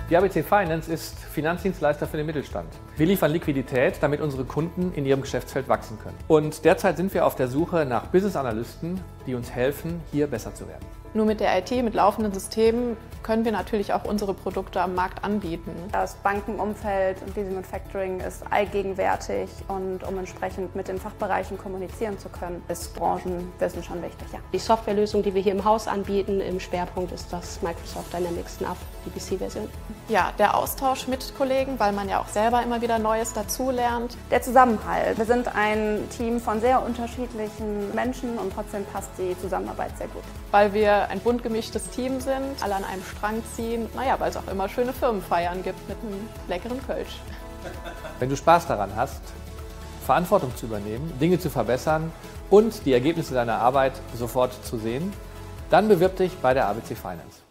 Die ABC Finance ist Finanzdienstleister für den Mittelstand. Wir liefern Liquidität, damit unsere Kunden in ihrem Geschäftsfeld wachsen können. Und derzeit sind wir auf der Suche nach Business-Analysten, die uns helfen, hier besser zu werden. Nur mit der IT, mit laufenden Systemen, können wir natürlich auch unsere Produkte am Markt anbieten. Das Bankenumfeld und Leasing und Factoring ist allgegenwärtig und um entsprechend mit den Fachbereichen kommunizieren zu können, ist Branchenwissen schon wichtig. Ja. Die Softwarelösung, die wir hier im Haus anbieten, im Schwerpunkt ist das Microsoft Dynamics NAV DBC-Version. Ja, der Austausch mit Kollegen, weil man ja auch selber immer wieder Neues dazulernt. Der Zusammenhalt. Wir sind ein Team von sehr unterschiedlichen Menschen und trotzdem passt die Zusammenarbeit sehr gut. Weil wir ein bunt gemischtes Team sind, alle an einem Strang ziehen, weil es auch immer schöne Firmenfeiern gibt mit einem leckeren Kölsch. Wenn du Spaß daran hast, Verantwortung zu übernehmen, Dinge zu verbessern und die Ergebnisse deiner Arbeit sofort zu sehen, dann bewirb dich bei der ABC Finance.